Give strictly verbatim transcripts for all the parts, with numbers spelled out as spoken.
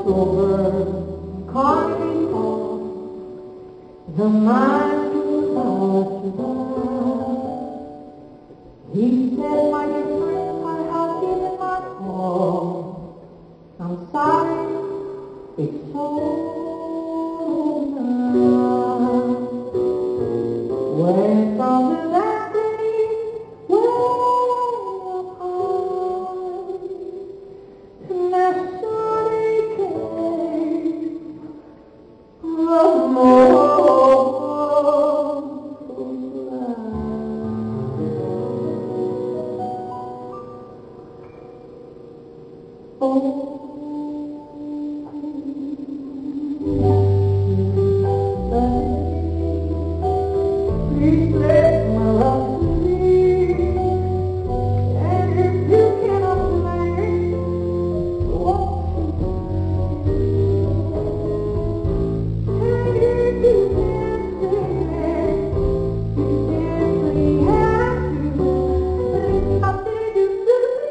over carnival, the man who passed by. He said, my dear friend, I have given my all. I'm sorry, it's over now. When from the balcony, way up high, Nestle came the mournful light. Oh, please let my love to me, and if you cannot play, walk to and if you can't stay, you simply have to, there's nothing you do.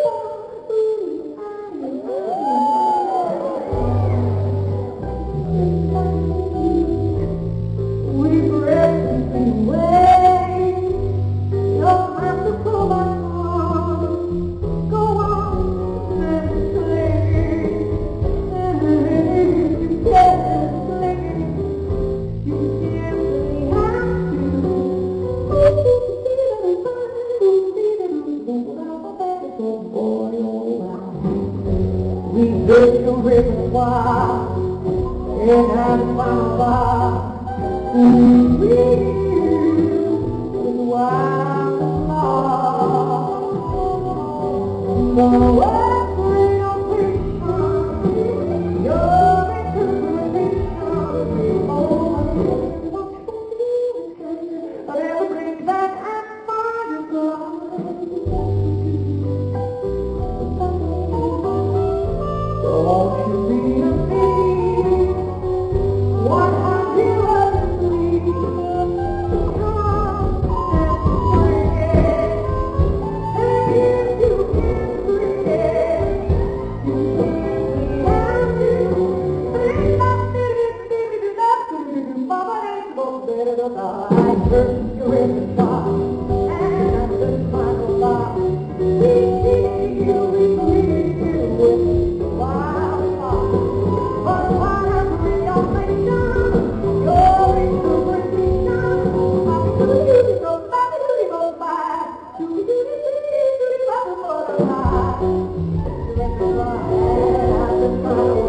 We've read the way, you don't have to pull my arm, go on and play, and if you can't play, you simply have to. We did the river wild, and had a final bar. We was wild and lost. No every operation, your interpretation, oh, of everything that I find so won't you be a me? What have you ever seen? Come and play. And if you can't play, you simply have to. Think about it, baby, do not do it. Mama ain't no better than I. I heard you in the car, and at the final bar, we see you, we believe you with the wild heart. But whatever your mission, your interpretation, I'm to you, so back to you, go back to you, to you, to you, to you, to you, to you, to you, to you, to you, to you, to you,